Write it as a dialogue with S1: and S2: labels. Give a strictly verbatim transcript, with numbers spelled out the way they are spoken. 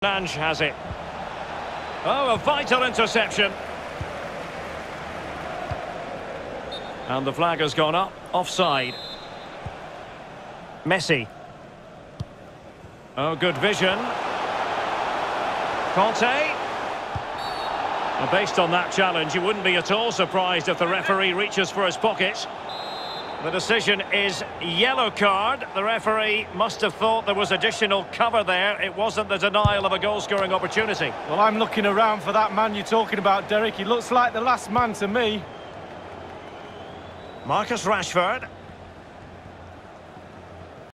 S1: Nange has it. Oh, a vital interception. And the flag has gone up, offside. Messi. Oh, good vision. Conte. Well, based on that challenge, you wouldn't be at all surprised if the referee reaches for his pocket. The decision is yellow card. The referee must have thought there was additional cover there. It wasn't the denial of a goal-scoring opportunity.
S2: Well, I'm looking around for that man you're talking about, Derek. He looks like the last man to me.
S1: Marcus Rashford.